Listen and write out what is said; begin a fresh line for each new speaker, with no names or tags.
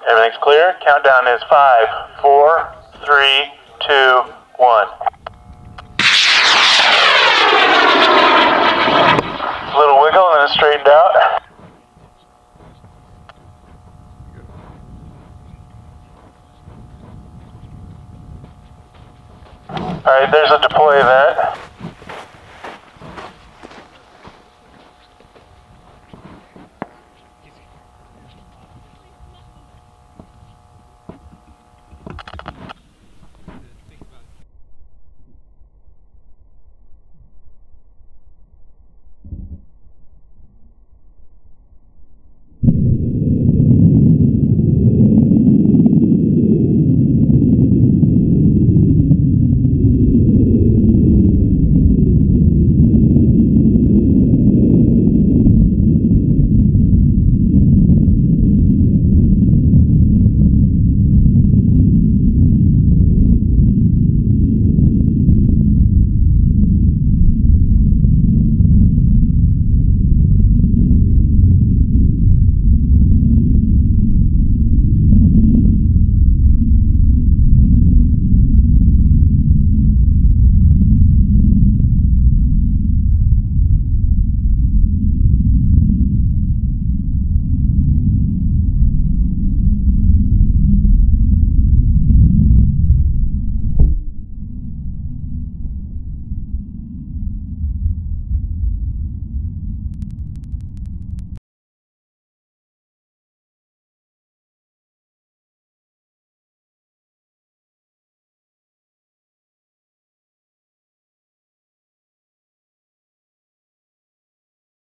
Everything's clear. Countdown is 5, 4, 3, 2, 1. A little wiggle and then it straightened out. Alright, there's a deploy event.